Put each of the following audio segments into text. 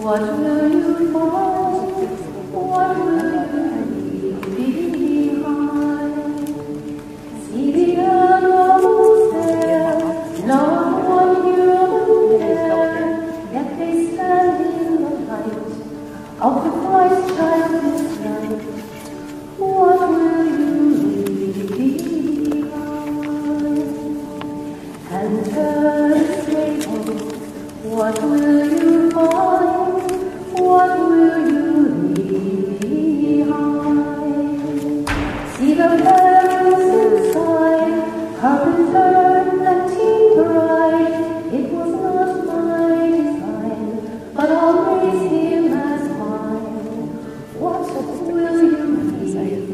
What will you find? What will you leave behind? See the end almost there, not one human there, yet they stand in the light of the Christ child is light. What will you leave behind? Enter the stable, what will you find? What will you leave behind? See the bells inside, carpenter and teen bride. It was not my design, but I'll raise him as mine. What will you leave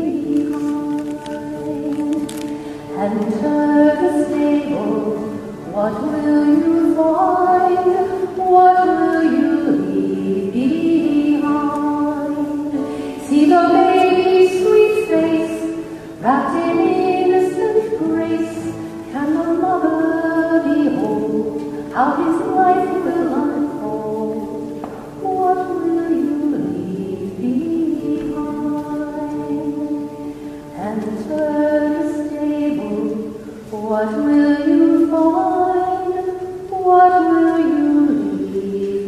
behind? Enter the stable, what will you find? What will you leave behind? See the baby's sweet face, wrapped in innocent grace. Can the mother behold how his life will unfold? What will you leave behind? Enter the stable, what will you find? What will you leave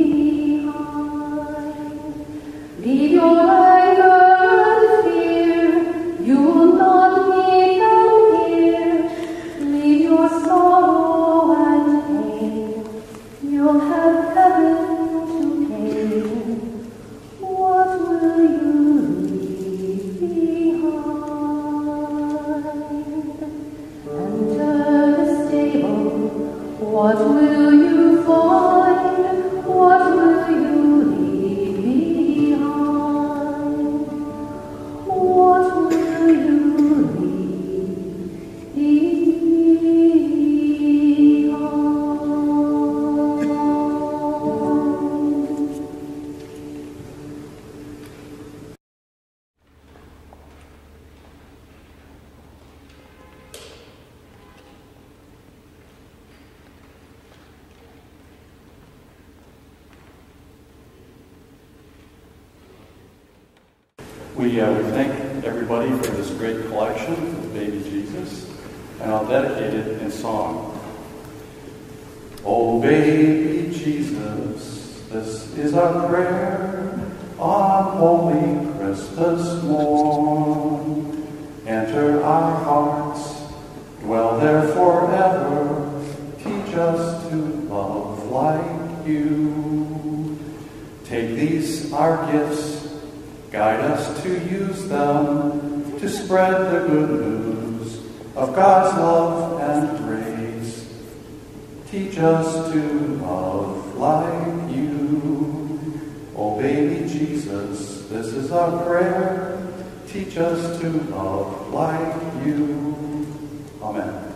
behind? Leave your anger and fear, you will not need them here. Leave your sorrow and pain, you'll have heaven to gain. What will you leave behind? Enter the stable, what will you find? What will you leave behind? What will you leave behind? We thank everybody for this great collection of Baby Jesus, and I'll dedicate it in song. Oh, baby Jesus, this is our prayer on holy Christmas morn. Enter our hearts, dwell there forever, teach us to love like you. Take these, our gifts, guide us to use them to spread the good news of God's love and grace. Teach us to love like you. Oh, baby Jesus, this is our prayer. Teach us to love like you. Amen.